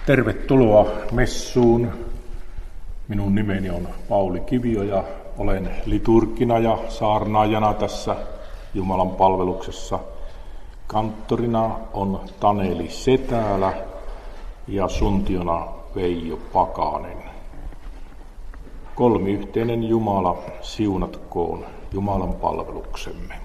Tervetuloa messuun. Minun nimeni on Pauli Kivio ja olen liturgina ja saarnaajana tässä Jumalan palveluksessa. Kanttorina on Taneli Setälä ja suntiona Veijo Pakanen. Kolmiyhteinen Jumala siunatkoon Jumalan palveluksemme.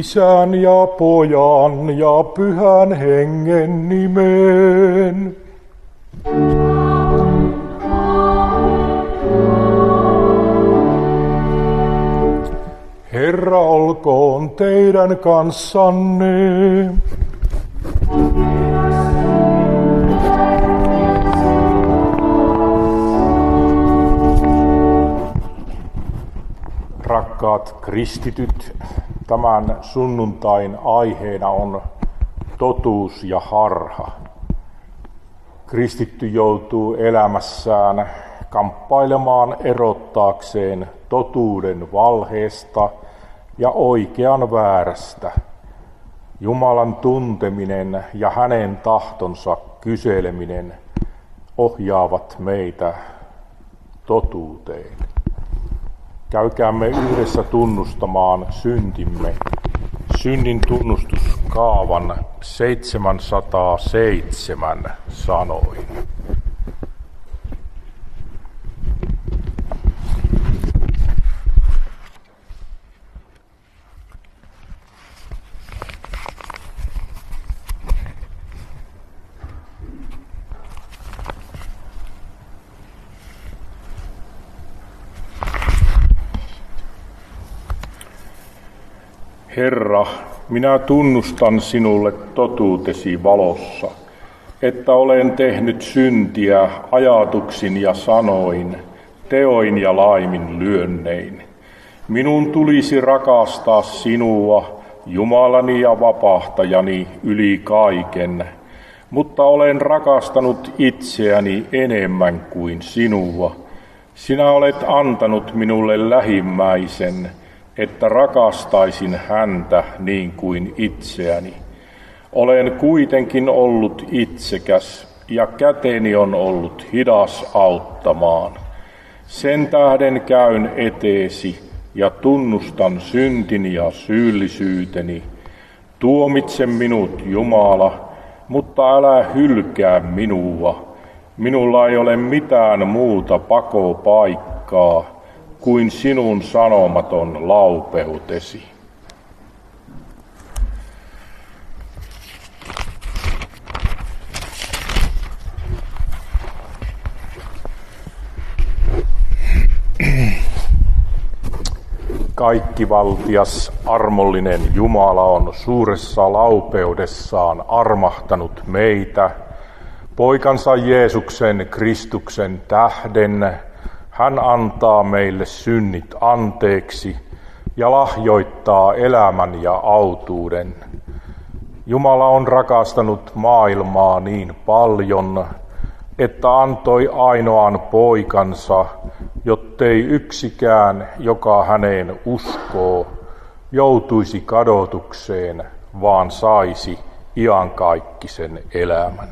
Isän ja Pojan ja Pyhän Hengen nimeen. Herra olkoon teidän kanssanne. Rakkaat kristityt, tämän sunnuntain aiheena on totuus ja harha. Kristitty joutuu elämässään kamppailemaan erottaakseen totuuden valheesta ja oikean väärästä. Jumalan tunteminen ja hänen tahtonsa kyseleminen ohjaavat meitä totuuteen. Käykäämme yhdessä tunnustamaan syntimme. Synnin tunnustuskaavan 707 sanoin. Herra, minä tunnustan sinulle totuutesi valossa, että olen tehnyt syntiä ajatuksin ja sanoin, teoin ja laiminlyönnein. Minun tulisi rakastaa sinua, Jumalani ja vapahtajani, yli kaiken, mutta olen rakastanut itseäni enemmän kuin sinua. Sinä olet antanut minulle lähimmäisen, että rakastaisin häntä niin kuin itseäni. Olen kuitenkin ollut itsekäs ja käteni on ollut hidas auttamaan. Sen tähden käyn eteesi ja tunnustan syntini ja syyllisyyteni. Tuomitse minut, Jumala, mutta älä hylkää minua. Minulla ei ole mitään muuta pakopaikkaa kuin sinun sanomaton laupeutesi. Kaikkivaltias armollinen Jumala on suuressa laupeudessaan armahtanut meitä, poikansa Jeesuksen Kristuksen tähden. Hän antaa meille synnit anteeksi ja lahjoittaa elämän ja autuuden. Jumala on rakastanut maailmaa niin paljon, että antoi ainoan poikansa, jottei yksikään, joka häneen uskoo, joutuisi kadotukseen, vaan saisi iankaikkisen elämän.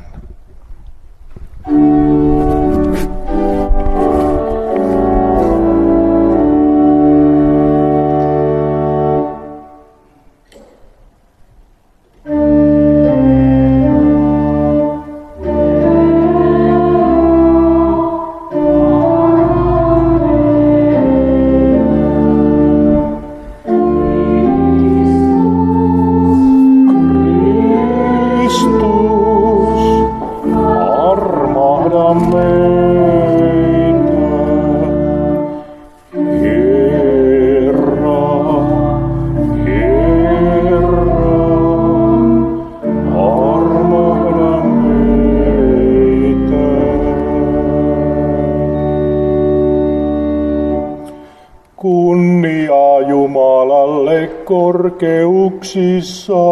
Kunnia Jumalalle korkeuksissa.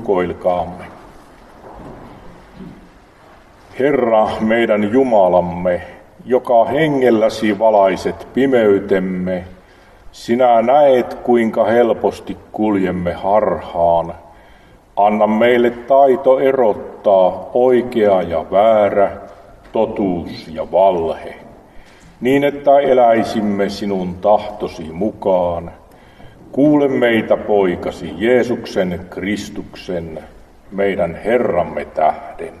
Rukoilkaamme. Herra, meidän Jumalamme, joka hengelläsi valaiset pimeytemme, sinä näet, kuinka helposti kuljemme harhaan. Anna meille taito erottaa oikea ja väärä, totuus ja valhe, niin että eläisimme sinun tahtosi mukaan. Kuule meitä, poikasi Jeesuksen Kristuksen, meidän Herramme tähden.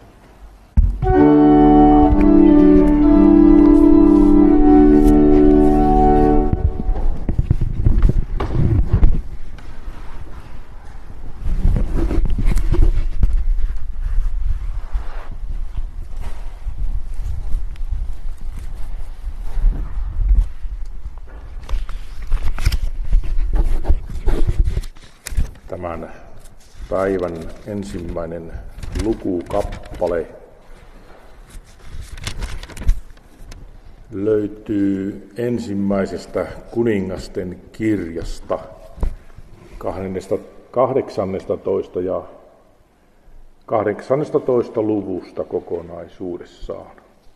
Tämän päivän ensimmäinen lukukappale löytyy ensimmäisestä kuningasten kirjasta 18 ja 18 luvusta kokonaisuudessaan.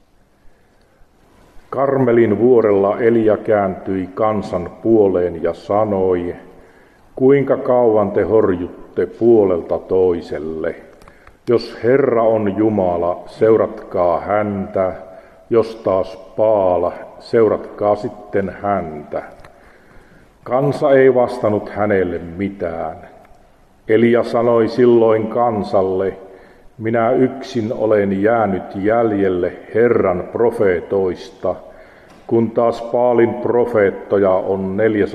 Karmelin vuorella Elia kääntyi kansan puoleen ja sanoi: kuinka kauan te horjutte puolelta toiselle? Jos Herra on Jumala, seuratkaa häntä. Jos taas Baal, seuratkaa sitten häntä. Kansa ei vastannut hänelle mitään. Elia sanoi silloin kansalle: minä yksin olen jäänyt jäljelle Herran profeetoista, kun taas Baalin profeettoja on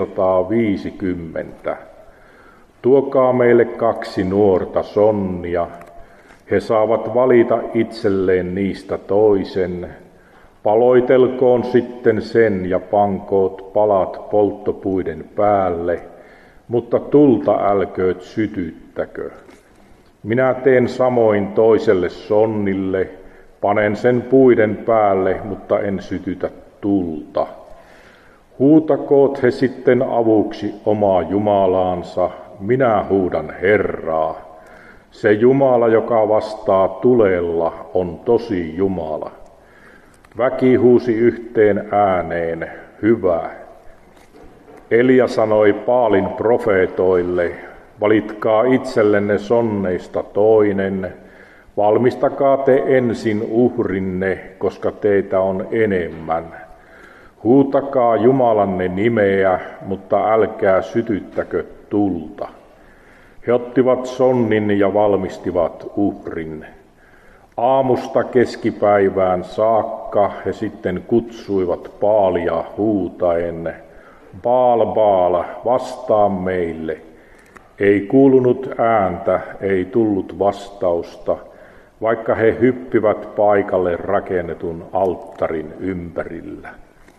450. Tuokaa meille 2 nuorta sonnia. He saavat valita itselleen niistä toisen. Paloitelkoon sitten sen ja pankoot palat polttopuiden päälle, mutta tulta älkööt sytyttäkö. Minä teen samoin toiselle sonnille, panen sen puiden päälle, mutta en sytytä tulta. Huutakoot he sitten avuksi omaa Jumalaansa, minä huudan Herraa. Se Jumala, joka vastaa tulella, on tosi Jumala. Väki huusi yhteen ääneen: hyvä. Elia sanoi Baalin profeetoille: valitkaa itsellenne sonneista toinen, valmistakaa te ensin uhrinne, koska teitä on enemmän. Huutakaa Jumalanne nimeä, mutta älkää sytyttäkö tulta. He ottivat sonnin ja valmistivat uhrin. Aamusta keskipäivään saakka he sitten kutsuivat Baalia huutaen: Baal, Baal, vastaa meille. Ei kuulunut ääntä, ei tullut vastausta, vaikka he hyppivät paikalle rakennetun alttarin ympärillä.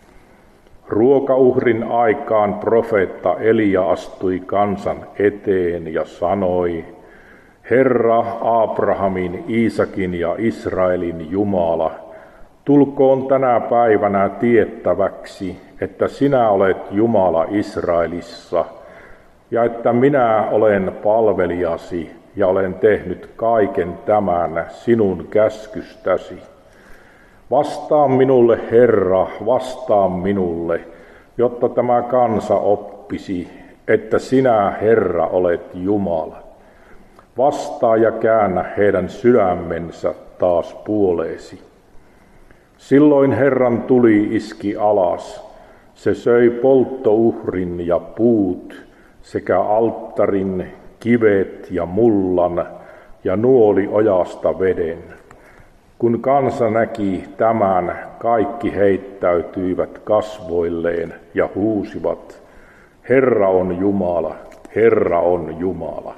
Ruokauhrin aikaan profeetta Elia astui kansan eteen ja sanoi: Herra, Abrahamin, Iisakin ja Israelin Jumala, tulkoon tänä päivänä tiettäväksi, että sinä olet Jumala Israelissa, ja että minä olen palvelijasi ja olen tehnyt kaiken tämän sinun käskystäsi. Vastaa minulle, Herra, vastaa minulle, jotta tämä kansa oppisi, että sinä, Herra, olet Jumala. Vastaa ja käännä heidän sydämensä taas puoleesi. Silloin Herran tuli iski alas. Se söi polttouhrin ja puut sekä alttarin, kivet ja mullan ja nuoli ojasta veden. Kun kansa näki tämän, kaikki heittäytyivät kasvoilleen ja huusivat: Herra on Jumala, Herra on Jumala.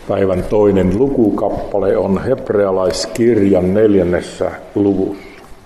Päivän toinen lukukappale on Hebrealaiskirjan 4. luvussa.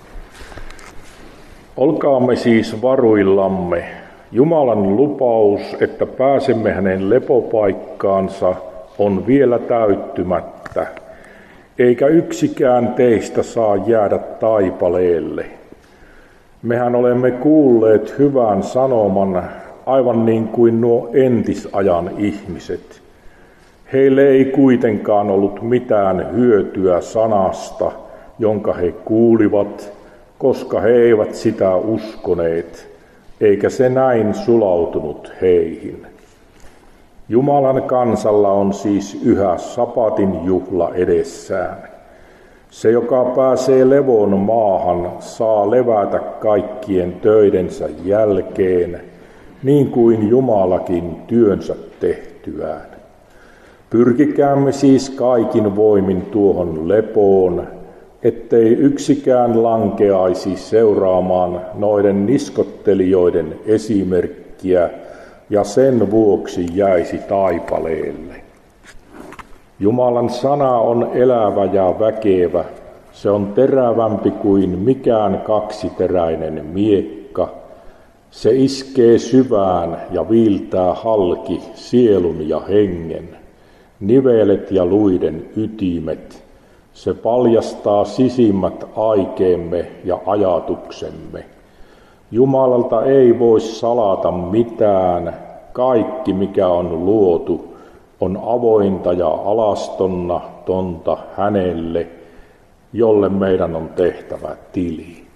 Olkaamme siis varuillamme. Jumalan lupaus, että pääsemme hänen lepopaikkaansa, on vielä täyttymättä, eikä yksikään teistä saa jäädä taipaleelle. Mehän olemme kuulleet hyvän sanoman, aivan niin kuin nuo entisajan ihmiset. Heille ei kuitenkaan ollut mitään hyötyä sanasta, jonka he kuulivat, koska he eivät sitä uskoneet, eikä se näin sulautunut heihin. Jumalan kansalla on siis yhä sapatin juhla edessään. Se, joka pääsee levon maahan, saa levätä kaikkien töidensä jälkeen, niin kuin Jumalakin työnsä tehtyään. Pyrkikäämme siis kaikin voimin tuohon lepoon, ettei yksikään lankeaisi seuraamaan noiden niskottelijoiden esimerkkiä ja sen vuoksi jäisi taipaleelle. Jumalan sana on elävä ja väkevä, se on terävämpi kuin mikään kaksiteräinen miekka. Se iskee syvään ja viiltää halki sielun ja hengen, nivelet ja luiden ytimet. Se paljastaa sisimmät aikeemme ja ajatuksemme. Jumalalta ei voi salata mitään, kaikki mikä on luotu on avointa ja alastonta hänelle, jolle meidän on tehtävä tili.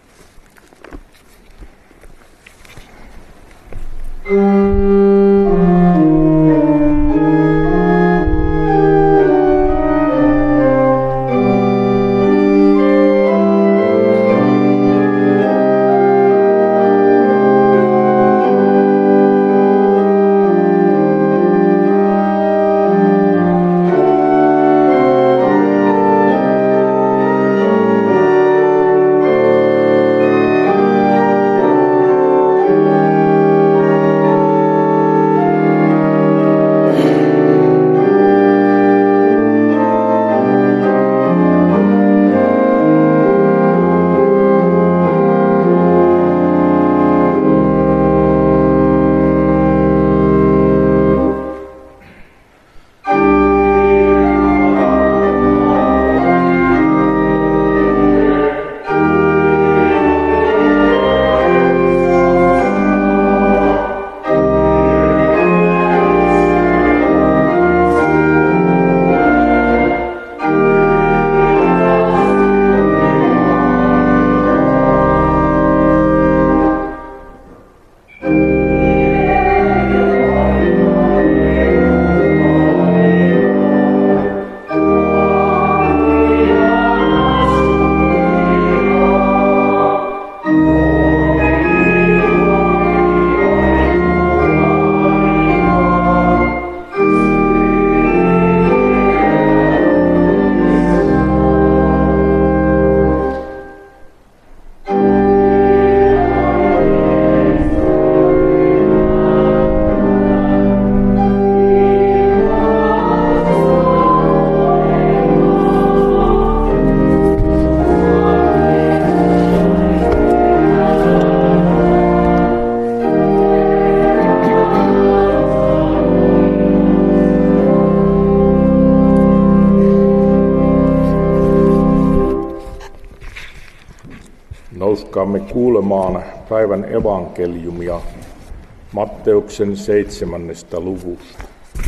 Nouskaamme kuulemaan päivän evankeliumia Matteuksen 7. luvusta.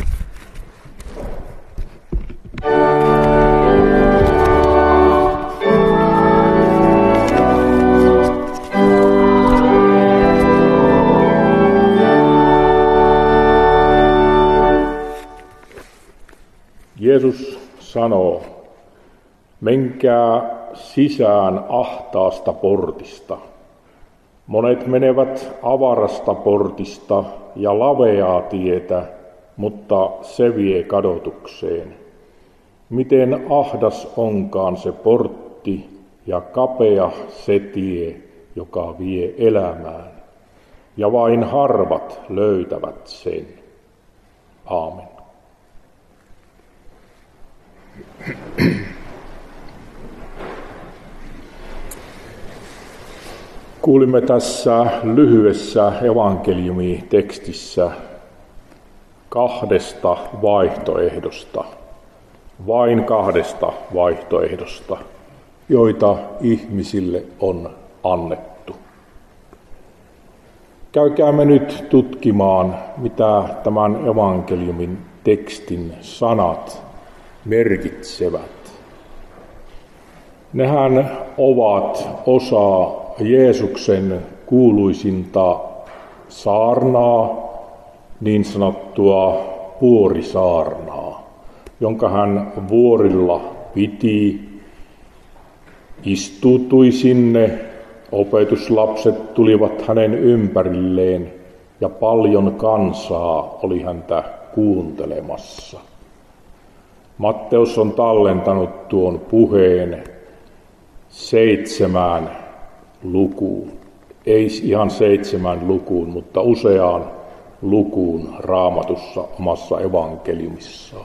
Jeesus sanoo, menkää sisään ahtaasta portista. Monet menevät avarasta portista ja laveaa tietä, mutta se vie kadotukseen. Miten ahdas onkaan se portti ja kapea se tie, joka vie elämään, ja vain harvat löytävät sen. Aamen. Kuulimme tässä lyhyessä evankeliumitekstissä 2 vaihtoehdosta, vain 2 vaihtoehdosta, joita ihmisille on annettu. Käykäämme nyt tutkimaan, mitä tämän evankeliumin tekstin sanat merkitsevät. Nehän ovat osa Jeesuksen kuuluisinta saarnaa, niin sanottua vuorisaarnaa, jonka hän vuorilla piti, istuutui sinne, opetuslapset tulivat hänen ympärilleen ja paljon kansaa oli häntä kuuntelemassa. Matteus on tallentanut tuon puheen 7 lukuun. Ei ihan 7 lukuun, mutta useaan lukuun Raamatussa omassa evankeliumissaan.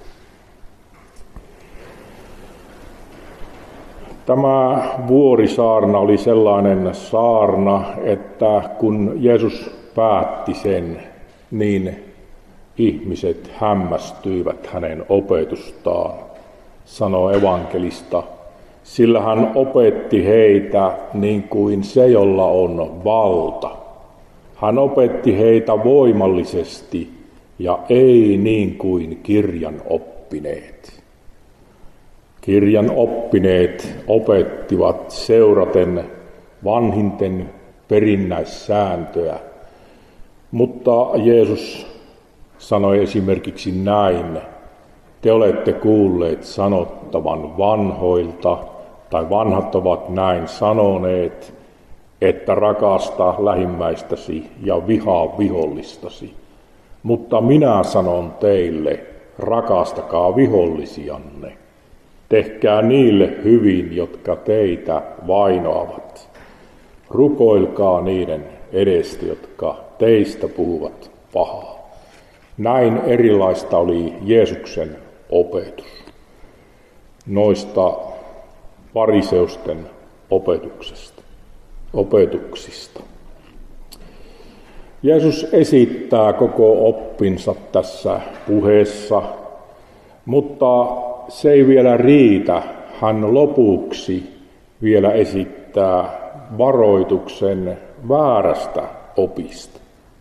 Tämä vuorisaarna oli sellainen saarna, että kun Jeesus päätti sen, niin ihmiset hämmästyivät hänen opetustaan, sanoo evankelista, sillä hän opetti heitä niin kuin se, jolla on valta. Hän opetti heitä voimallisesti ja ei niin kuin kirjan oppineet. Kirjan oppineet opettivat seuraten vanhinten perinnäissääntöä, mutta Jeesus sanoi esimerkiksi näin: te olette kuulleet sanottavan vanhoilta, tai vanhat ovat näin sanoneet, että rakasta lähimmäistäsi ja vihaa vihollistasi. Mutta minä sanon teille, rakastakaa vihollisianne. Tehkää niille hyvin, jotka teitä vainoavat. Rukoilkaa niiden edestä, jotka teistä puhuvat pahaa. Näin erilaista oli Jeesuksen opetus noista fariseusten opetuksista. Jeesus esittää koko oppinsa tässä puheessa, mutta se ei vielä riitä. Hän lopuksi vielä esittää varoituksen väärästä opista.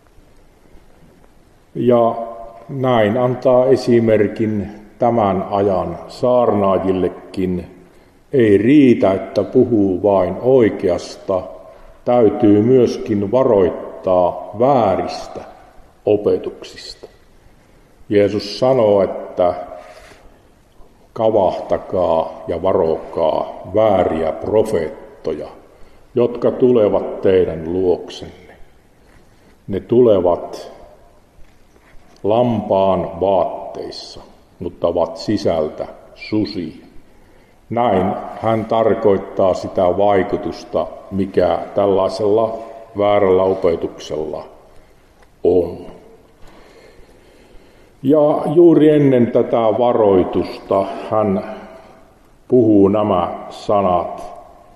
Ja näin antaa esimerkin tämän ajan saarnaajillekin. Ei riitä, että puhuu vain oikeasta, täytyy myöskin varoittaa vääristä opetuksista. Jeesus sanoo, että kavahtakaa ja varokaa vääriä profeettoja, jotka tulevat teidän luoksenne. Ne tulevat lampaan vaatteissa, mutta ovat sisältä susia. Näin hän tarkoittaa sitä vaikutusta, mikä tällaisella väärällä opetuksella on. Ja juuri ennen tätä varoitusta hän puhuu nämä sanat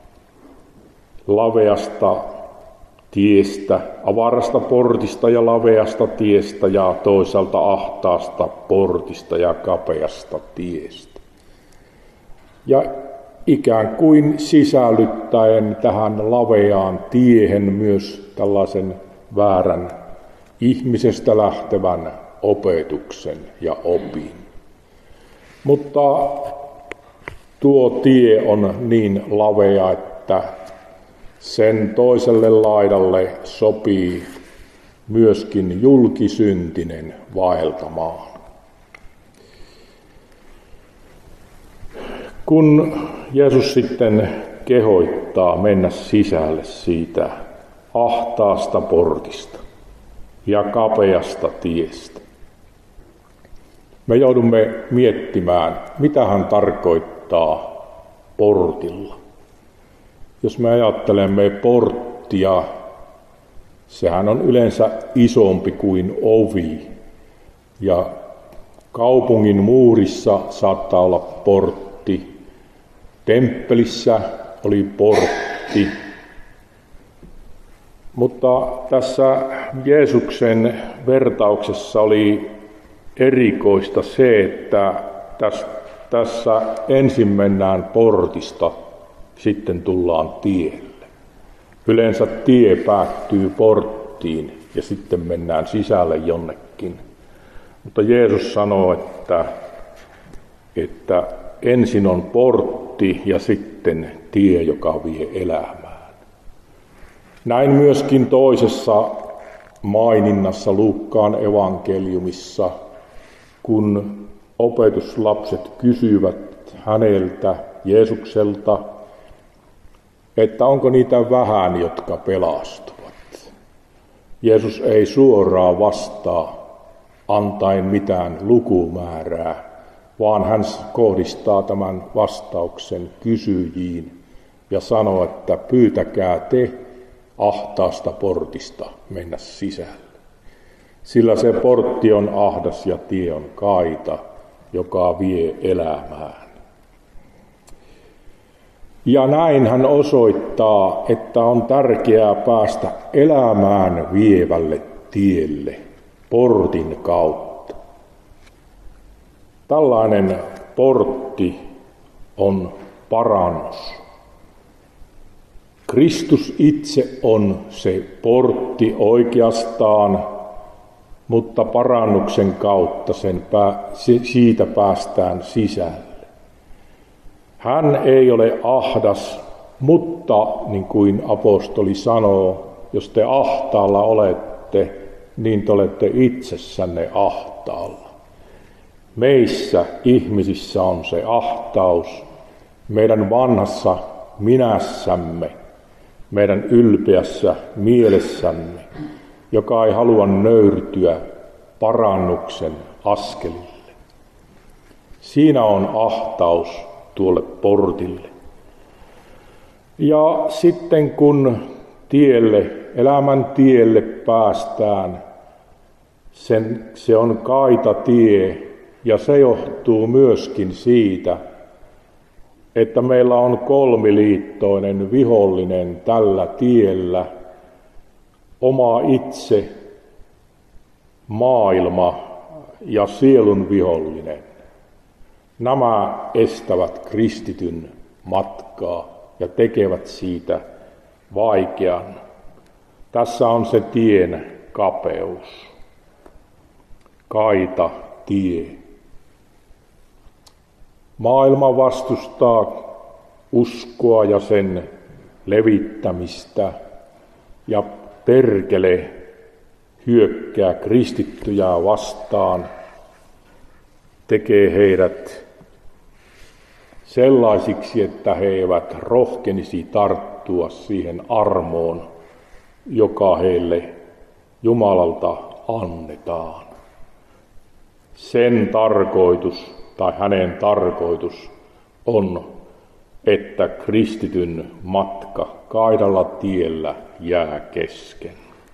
laveasta tiestä, avarasta portista ja laveasta tiestä ja toisaalta ahtaasta portista ja kapeasta tiestä. Ja ikään kuin sisällyttäen tähän laveaan tiehen myös tällaisen väärän ihmisestä lähtevän opetuksen ja opin. Mutta tuo tie on niin lavea, että sen toiselle laidalle sopii myöskin julkisyntinen vaeltamaan. Kun Jeesus sitten kehoittaa mennä sisälle siitä ahtaasta portista ja kapeasta tiestä, me joudumme miettimään, mitä hän tarkoittaa portilla. Jos me ajattelemme porttia, sehän on yleensä isompi kuin ovi ja Kaupungin muurissa saattaa olla portti. Temppelissä oli portti. Mutta tässä Jeesuksen vertauksessa oli erikoista se, että tässä ensin mennään portista, sitten tullaan tielle. Yleensä tie päättyy porttiin ja sitten mennään sisälle jonnekin. Mutta Jeesus sanoo, että ensin on portti ja sitten tie, joka vie elämään. Näin myöskin toisessa maininnassa Luukkaan evankeliumissa, kun opetuslapset kysyvät häneltä, Jeesukselta, että onko niitä vähän, jotka pelastuvat. Jeesus ei suoraan vastaa antaen mitään lukumäärää, vaan hän kohdistaa tämän vastauksen kysyjiin ja sanoo, että pyytäkää te ahtaasta portista mennä sisälle. Sillä se portti on ahdas ja tie on kaita, joka vie elämään. Ja näin hän osoittaa, että on tärkeää päästä elämään vievälle tielle portin kautta. Tällainen portti on parannus. Kristus itse on se portti oikeastaan, mutta parannuksen kautta siitä päästään sisälle. Hän ei ole ahdas, mutta niin kuin apostoli sanoo, jos te ahtaalla olette, niin te olette itsessänne ahtaalla. Meissä ihmisissä on se ahtaus, meidän vanhassa minässämme, meidän ylpeässä mielessämme, joka ei halua nöyrtyä parannuksen askelille. Siinä on ahtaus tuolle portille. Ja sitten kun elämän tielle päästään, se on kaita tie ja se johtuu myöskin siitä, että meillä on kolmiliittoinen vihollinen tällä tiellä, oma itse, maailma ja sielun vihollinen. Nämä estävät kristityn matkaa ja tekevät siitä vaikean. Tässä on se tien kapeus, kaita tie. Maailma vastustaa uskoa ja sen levittämistä ja perkele hyökkää kristittyjä vastaan, tekee heidät sellaisiksi, että he eivät rohkenisi tarttua siihen armoon, joka heille Jumalalta annetaan. Sen tarkoitus tai hänen tarkoitus on, että kristityn matka kaidalla tiellä jää kesken.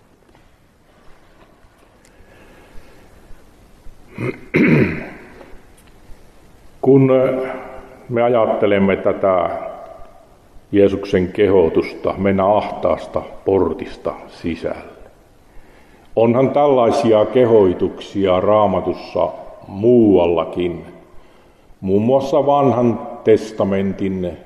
Kun me ajattelemme tätä Jeesuksen kehotusta mennä ahtaasta portista sisälle, onhan tällaisia kehotuksia Raamatussa muuallakin. Muun muassa Vanhan testamentin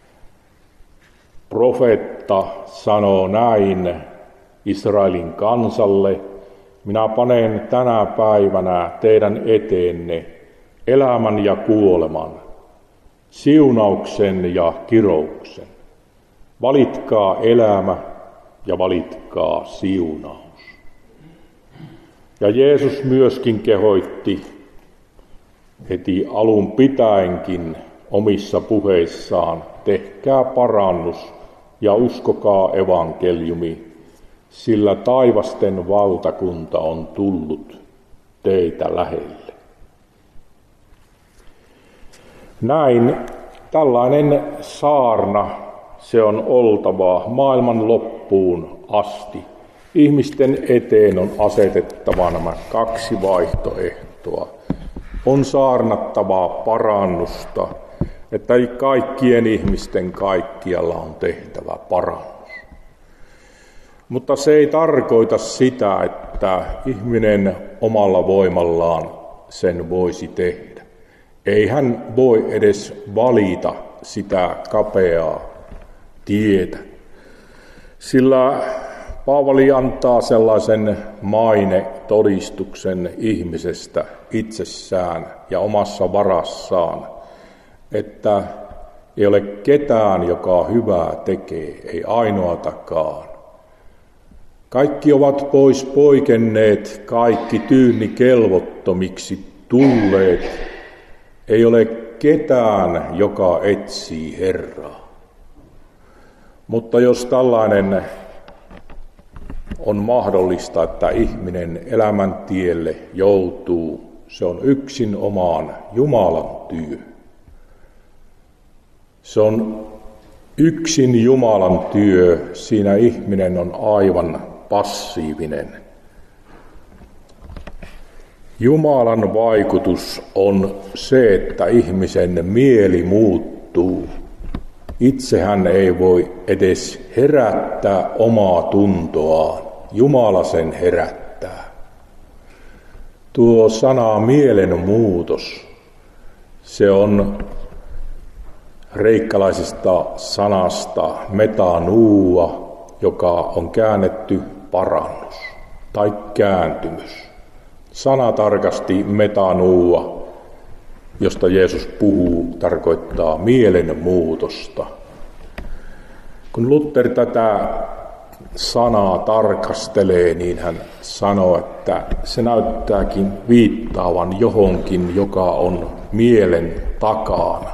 profeetta sanoo näin Israelin kansalle: minä panen tänä päivänä teidän eteenne elämän ja kuoleman, siunauksen ja kirouksen. Valitkaa elämä ja valitkaa siunaus. Ja Jeesus myöskin kehoitti heti alun pitäenkin omissa puheissaan: tehkää parannus ja uskokaa evankeliumi, sillä taivasten valtakunta on tullut teitä lähelle. Näin tällainen saarna, se on oltava maailman loppuun asti. Ihmisten eteen on asetettava nämä kaksi vaihtoehtoa. On saarnattavaa parannusta, että kaikkien ihmisten kaikkialla on tehtävä parannus. Mutta se ei tarkoita sitä, että ihminen omalla voimallaan sen voisi tehdä. Ei hän voi edes valita sitä kapeaa tietä. Sillä Paavali antaa sellaisen mainetodistuksen ihmisestä itsessään ja omassa varassaan, että ei ole ketään, joka hyvää tekee, ei ainoatakaan. Kaikki ovat pois poikenneet, kaikki tyynni kelvottomiksi tulleet. Ei ole ketään, joka etsii Herraa. Mutta jos tällainen on mahdollista, että ihminen elämän tielle joutuu, se on yksin omaan Jumalan työ. Se on yksin Jumalan työ, siinä ihminen on aivan passiivinen. Jumalan vaikutus on se, että ihmisen mieli muuttuu. Itse hän ei voi edes herättää omaa tuntoaan. Jumala sen herättää. Tuo sana mielenmuutos, se on kreikkalaisesta sanasta metanuua, joka on käännetty parannus tai kääntymys. Sana tarkasti metanuua, josta Jeesus puhuu, tarkoittaa mielenmuutosta. Kun Luther tätä sanaa tarkastelee, niin hän sanoo, että se näyttääkin viittaavan johonkin, joka on mielen takana.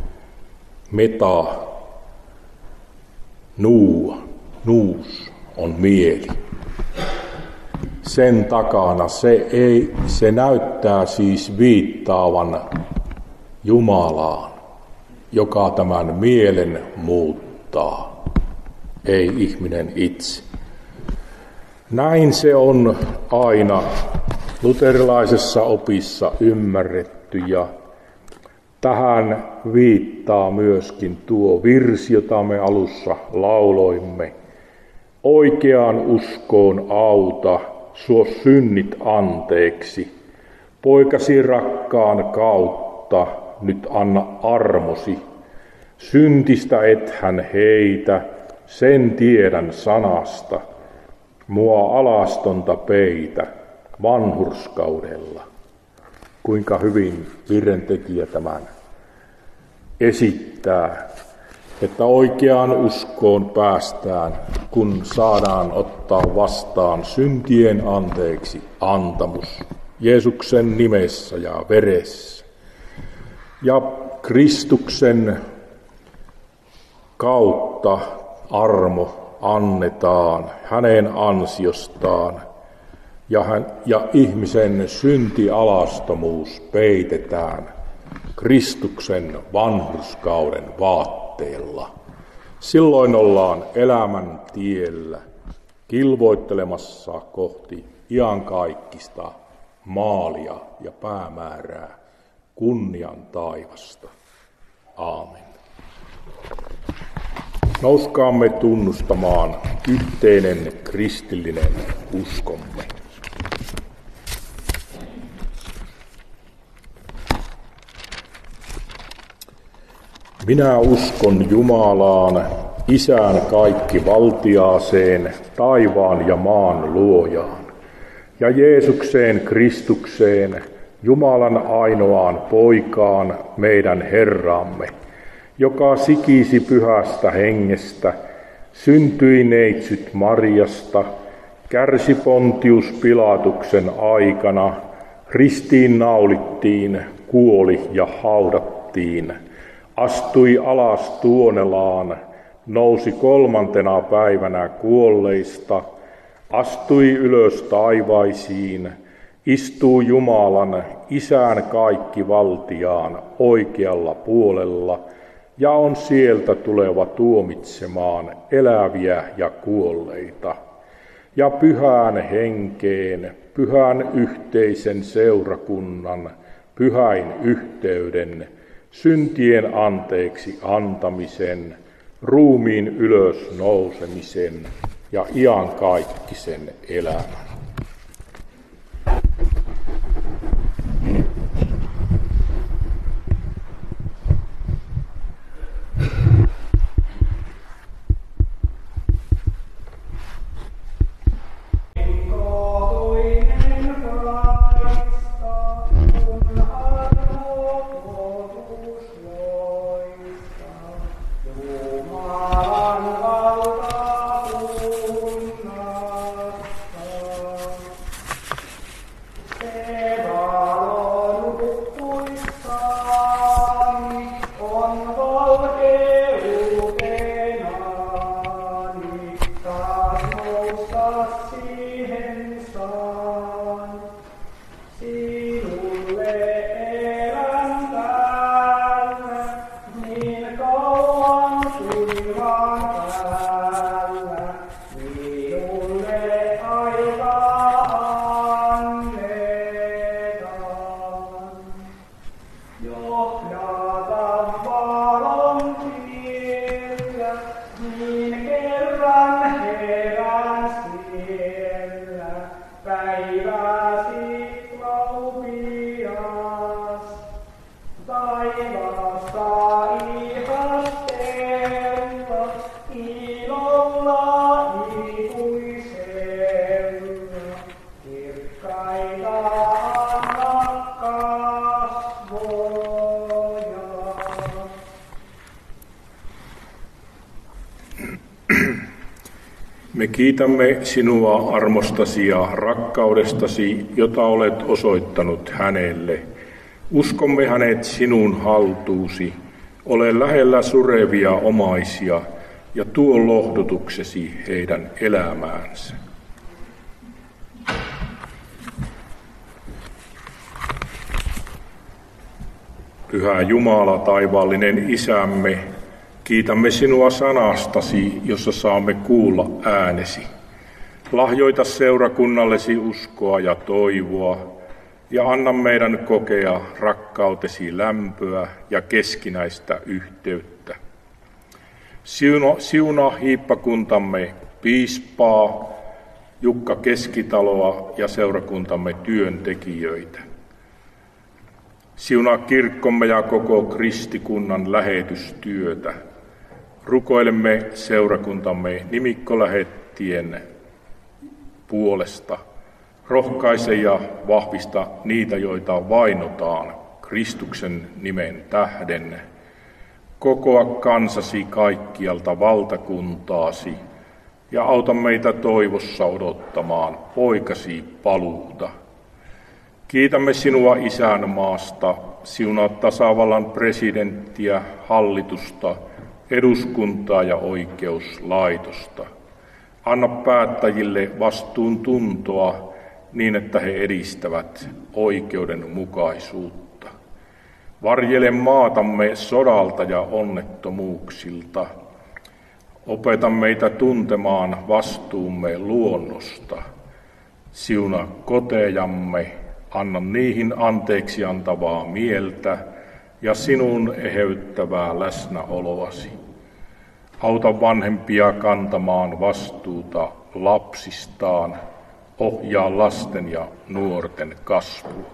Nuus on mieli. Sen takana se näyttää siis viittaavan Jumalaan, joka tämän mielen muuttaa, ei ihminen itse. Näin se on aina luterilaisessa opissa ymmärretty, ja tähän viittaa myöskin tuo virsi, jota me alussa lauloimme. Oikeaan uskoon auta, suo synnit anteeksi. Poikasi rakkaan kautta, nyt anna armosi. Syntistä et hän heitä, sen tiedän sanasta. Mua alastonta peitä vanhurskaudella. Kuinka hyvin virrentekijä tämän esittää, että oikeaan uskoon päästään, kun saadaan ottaa vastaan syntien anteeksi antamus Jeesuksen nimessä ja veressä. Ja Kristuksen kautta armo annetaan hänen ansiostaan, ja ihmisen syntialastomuus peitetään Kristuksen vanhurskauden vaatteella. Silloin ollaan elämän tiellä kilvoittelemassa kohti iankaikkista maalia ja päämäärää, kunnian taivasta. Aamen. Nouskaamme tunnustamaan yhteinen kristillinen uskomme. Minä uskon Jumalaan, Isään kaikkivaltiaaseen, taivaan ja maan luojaan, ja Jeesukseen Kristukseen, Jumalan ainoaan poikaan, meidän Herramme, joka sikisi pyhästä hengestä, syntyi neitsyt Mariasta, kärsi Pontius Pilatuksen aikana, ristiin naulittiin, kuoli ja haudattiin, astui alas Tuonelaan, nousi 3. päivänä kuolleista, astui ylös taivaisiin, istuu Jumalan, Isän kaikkivaltiaan oikealla puolella, ja on sieltä tuleva tuomitsemaan eläviä ja kuolleita. Ja pyhään henkeen, pyhän yhteisen seurakunnan, pyhäin yhteyden, syntien anteeksi antamisen, ruumiin ylös nousemisen ja iankaikkisen elämän. Me kiitämme sinua armostasi ja rakkaudestasi, jota olet osoittanut hänelle. Uskomme hänet sinun haltuusi, ole lähellä surevia omaisia ja tuo lohdutuksesi heidän elämäänsä. Pyhä Jumala, taivaallinen Isämme, kiitämme sinua sanastasi, jossa saamme kuulla äänesi. Lahjoita seurakunnallesi uskoa ja toivoa, ja anna meidän kokea rakkautesi lämpöä ja keskinäistä yhteyttä. Siunaa hiippakuntamme piispaa, Jukka Keskitaloa ja seurakuntamme työntekijöitä. Siunaa kirkkomme ja koko kristikunnan lähetystyötä. Rukoilemme seurakuntamme nimikkolähettien puolesta. Rohkaise ja vahvista niitä, joita vainotaan Kristuksen nimen tähden. Kokoa kansasi kaikkialta valtakuntaasi ja auta meitä toivossa odottamaan poikasi paluuta. Kiitämme sinua isänmaasta, siunaa tasavallan presidenttiä, hallitusta, eduskuntaa ja oikeuslaitosta. Anna päättäjille vastuuntuntoa niin, että he edistävät oikeudenmukaisuutta. Varjele maatamme sodalta ja onnettomuuksilta. Opeta meitä tuntemaan vastuumme luonnosta. Siunaa kotejamme, anna niihin anteeksi antavaa mieltä ja sinun eheyttävää läsnäoloasi. Auta vanhempia kantamaan vastuuta lapsistaan, ohjaa lasten ja nuorten kasvua.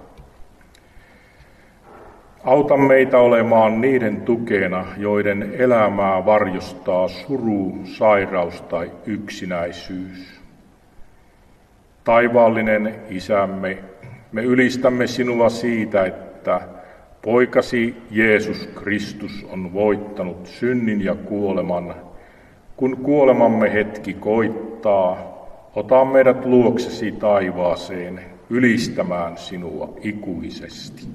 Auta meitä olemaan niiden tukena, joiden elämää varjostaa suru, sairaus tai yksinäisyys. Taivaallinen Isämme, me ylistämme sinua siitä, että poikasi Jeesus Kristus on voittanut synnin ja kuoleman. Kun kuolemamme hetki koittaa, ota meidät luoksesi taivaaseen ylistämään sinua ikuisesti.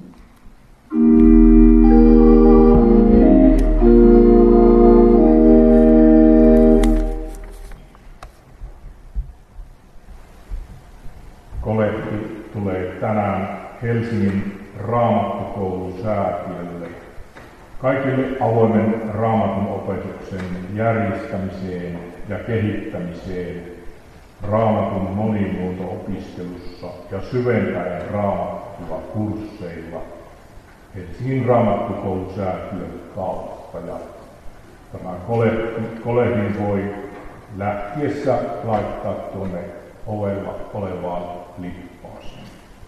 Kolehti tulee tänään Helsingin Raamattukoulun säätiölle kaikille avoimen raamatun opetuksen järjestämiseen ja kehittämiseen raamatun monimuoto-opiskelussa ja syventäen raamattua kursseilla Helsingin Raamattukoulusäätiön kautta. Ja tämä kolehdin voi lähtiessä laittaa tuonne ovella olevaan lippaaseen.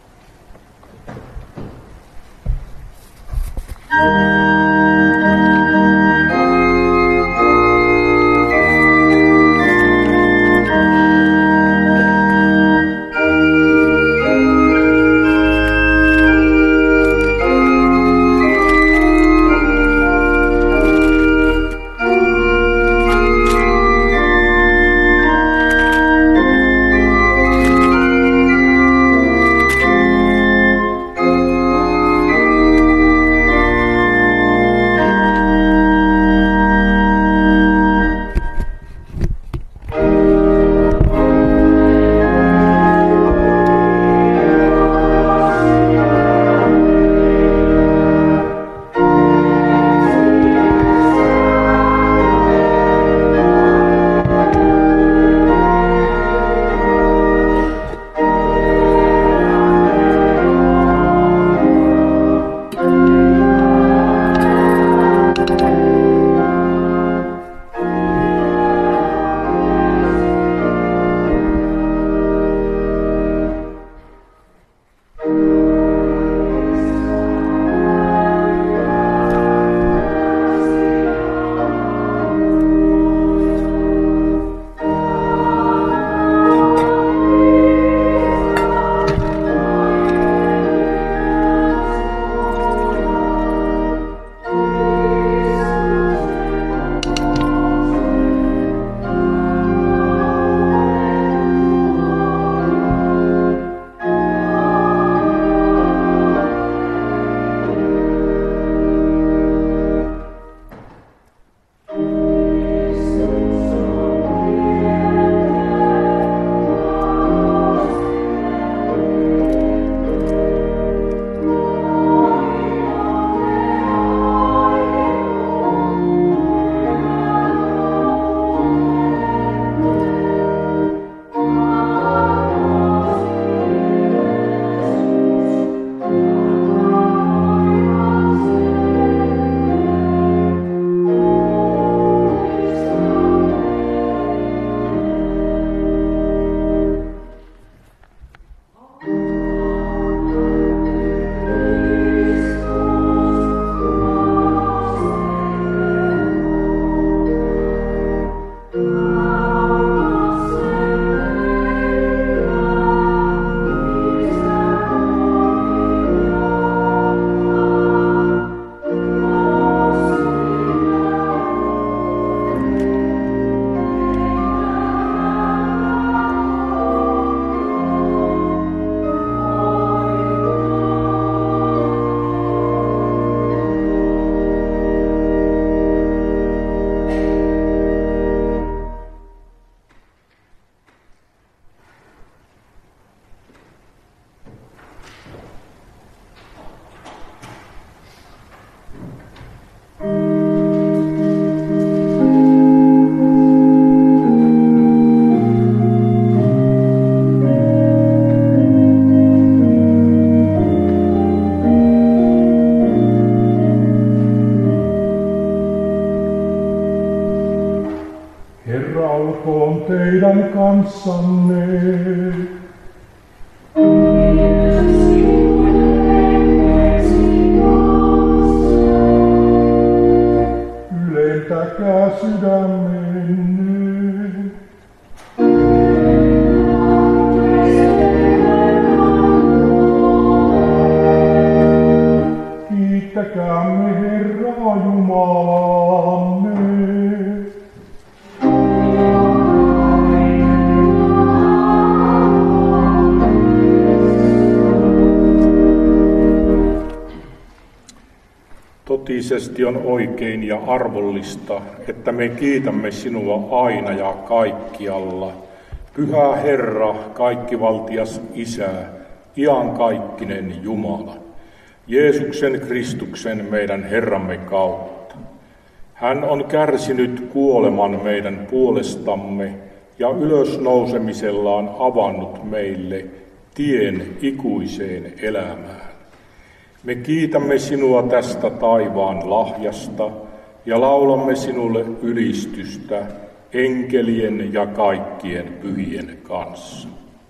teidän kanssanne. Ylentäkää sydämenne. Kiittäkäämme Herraa Jumalaamme. Totisesti on oikein ja arvollista, että me kiitämme sinua aina ja kaikkialla. Pyhä Herra, kaikkivaltias Isä, iankaikkinen Jumala, Jeesuksen Kristuksen meidän Herramme kautta. Hän on kärsinyt kuoleman meidän puolestamme ja ylösnousemisellaan avannut meille tien ikuiseen elämään. Me kiitämme sinua tästä taivaan lahjasta ja laulamme sinulle ylistystä enkelien ja kaikkien pyhien kanssa.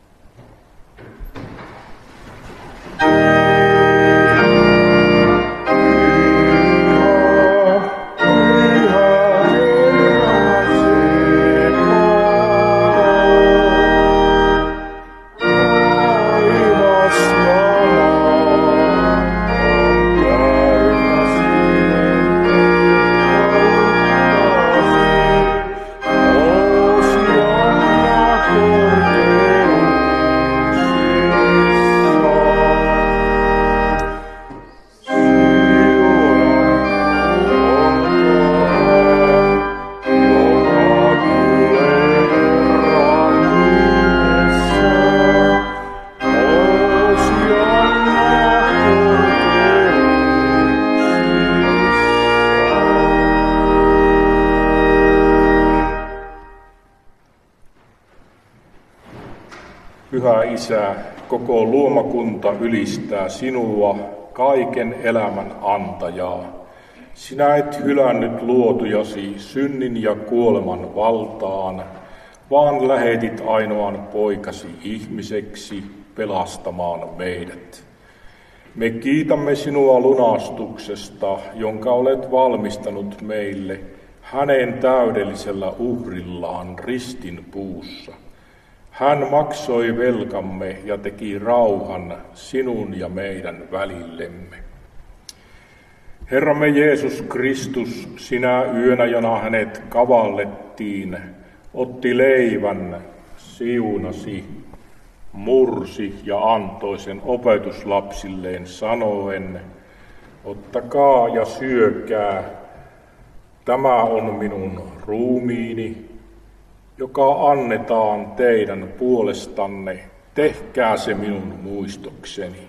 Pyhä Isä, koko luomakunta ylistää sinua, kaiken elämän antajaa. Sinä et hylännyt luotujasi synnin ja kuoleman valtaan, vaan lähetit ainoan poikasi ihmiseksi pelastamaan meidät. Me kiitämme sinua lunastuksesta, jonka olet valmistanut meille hänen täydellisellä uhrillaan ristin puussa. Hän maksoi velkamme ja teki rauhan sinun ja meidän välillemme. Herramme Jeesus Kristus, sinä yönä, jona hänet kavallettiin, otti leivän, siunasi, mursi ja antoi sen opetuslapsilleen sanoen, ottakaa ja syökää, tämä on minun ruumiini, joka annetaan teidän puolestanne, tehkää se minun muistokseni.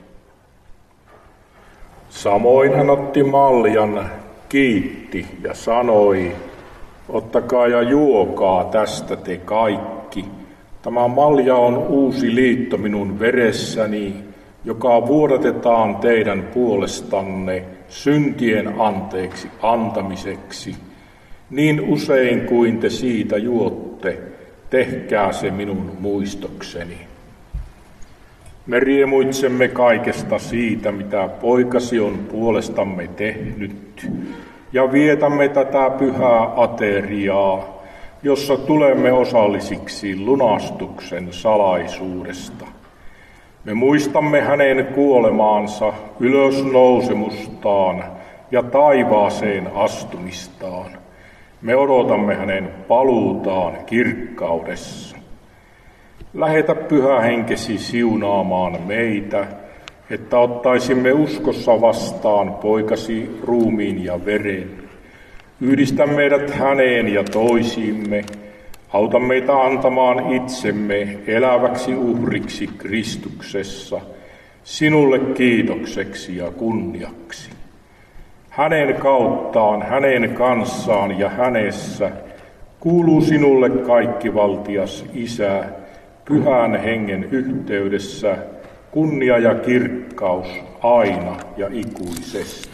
Samoin hän otti maljan, kiitti ja sanoi, ottakaa ja juokaa tästä te kaikki. Tämä malja on uusi liitto minun veressäni, joka vuodatetaan teidän puolestanne syntien anteeksi antamiseksi. Niin usein kuin te siitä juotte, tehkää se minun muistokseni. Me riemuitsemme kaikesta siitä, mitä poikasi on puolestamme tehnyt, ja vietämme tätä pyhää ateriaa, jossa tulemme osallisiksi lunastuksen salaisuudesta. Me muistamme hänen kuolemaansa, ylösnousemustaan ja taivaaseen astumistaan. Me odotamme hänen paluutaan kirkkaudessa. Lähetä Pyhä Henkesi siunaamaan meitä, että ottaisimme uskossa vastaan poikasi ruumiin ja veren. Yhdistä meidät häneen ja toisiimme. Auta meitä antamaan itsemme eläväksi uhriksi Kristuksessa, sinulle kiitokseksi ja kunniaksi. Hänen kauttaan, hänen kanssaan ja hänessä kuuluu sinulle kaikkivaltias Isä, Pyhän Hengen yhteydessä, kunnia ja kirkkaus aina ja ikuisesti.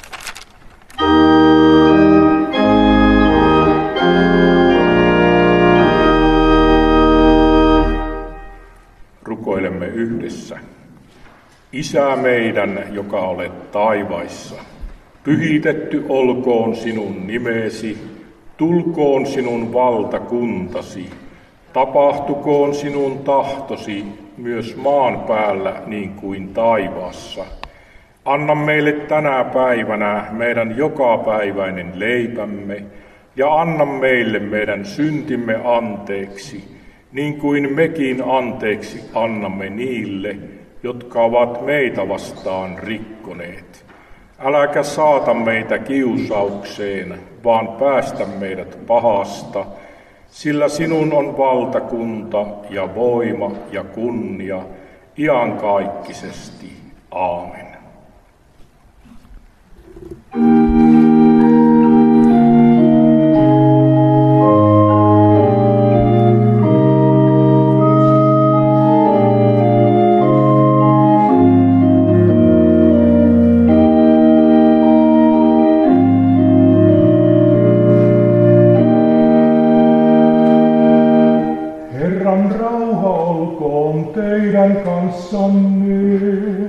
Rukoilemme yhdessä. Isä meidän, joka olet taivaissa, pyhitetty olkoon sinun nimesi, tulkoon sinun valtakuntasi, tapahtukoon sinun tahtosi myös maan päällä niin kuin taivaassa. Anna meille tänä päivänä meidän jokapäiväinen leipämme ja anna meille meidän syntimme anteeksi, niin kuin mekin anteeksi annamme niille, jotka ovat meitä vastaan rikkoneet. Äläkä saata meitä kiusaukseen, vaan päästä meidät pahasta, sillä sinun on valtakunta ja voima ja kunnia iankaikkisesti. Aamen. rauha olkoon teidän kanssanne.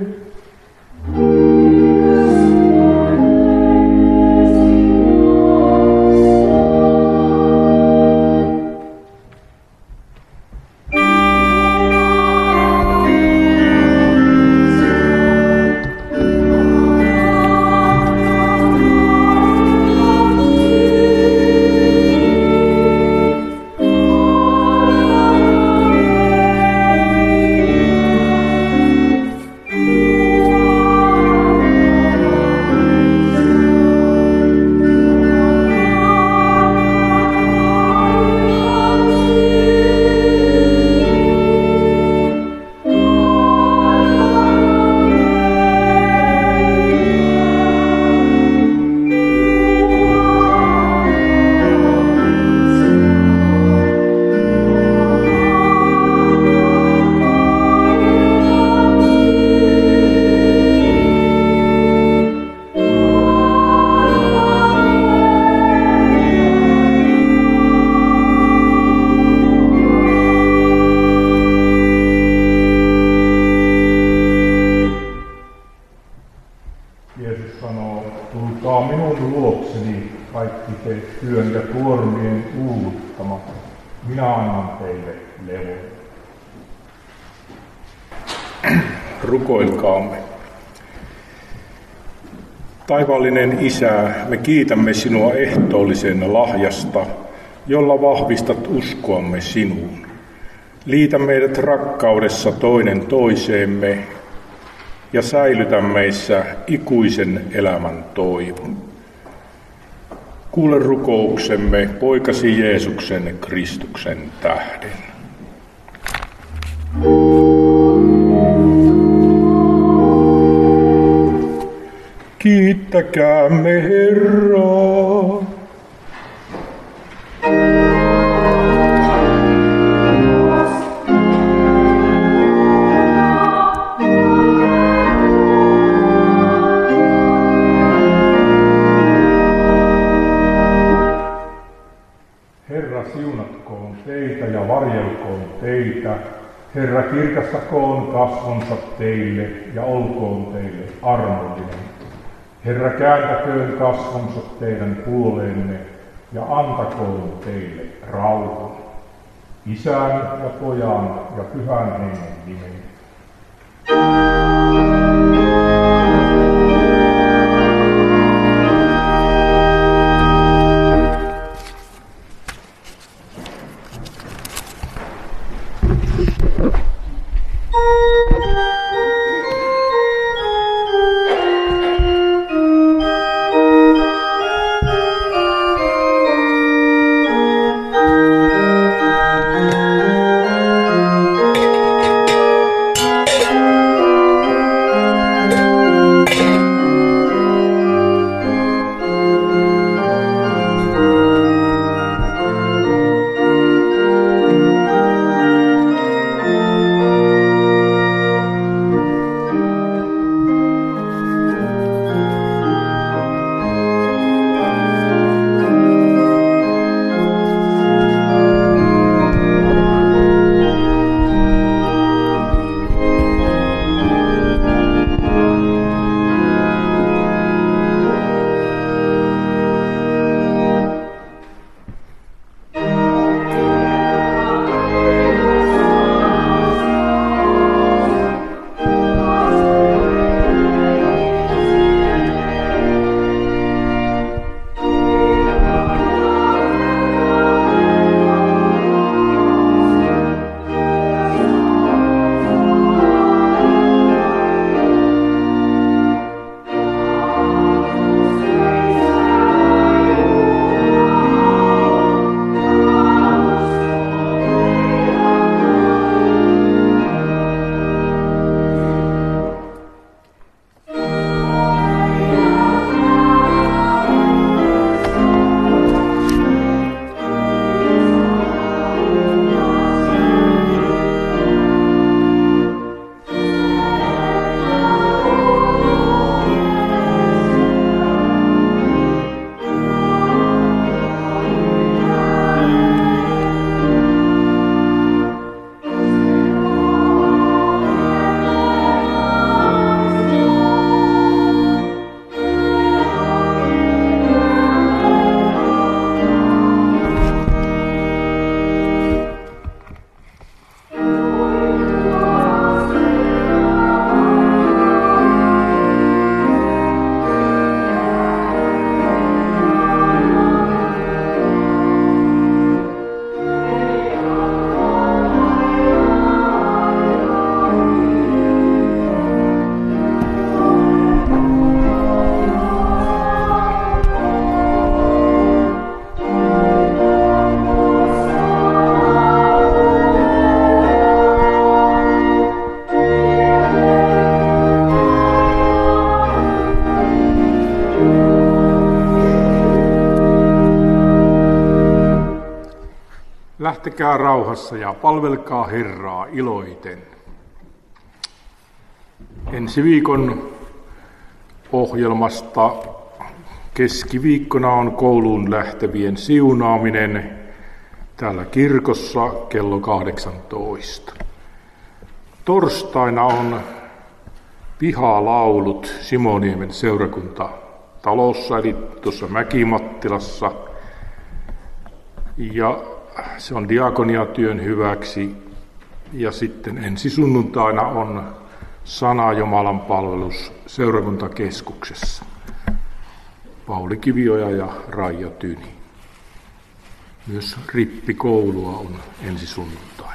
Jeesus sanoo, tulkaa minun luokseni, kaikki te työn ja kuormien uuvuttamat. Minä annan teille levon. Rukoilkaamme. Taivaallinen Isä, me kiitämme sinua ehtoollisen lahjasta, jolla vahvistat uskoamme sinuun. Liitä meidät rakkaudessa toinen toiseemme ja säilytä meissä ikuisen elämän toivon. Kuule rukouksemme poikasi Jeesuksen Kristuksen tähden. Kiittäkäämme Herraa. Herra siunatkoon teitä ja varjelkoon teitä. Herra kirkastakoon kasvonsa teille ja olkoon teille armollinen. Herra kääntäköön kasvonsa teidän puoleenne ja antakoon teille rauhan. Isän ja Pojan ja Pyhän Hengen nimeen. lähtekää rauhassa ja palvelkaa Herraa iloiten. Ensi viikon ohjelmasta keskiviikkona on kouluun lähtevien siunaaminen täällä kirkossa kello 18. Torstaina on pihalaulut Simoniemen seurakuntatalossa, eli tuossa Mäkimattilassa. Ja se on diakoniatyön hyväksi. Ja sitten ensi sunnuntaina on Sana Jumalan palvelus seurakuntakeskuksessa. Pauli Kivioja ja Raija Tyni. Myös rippikoulua on ensi sunnuntaina.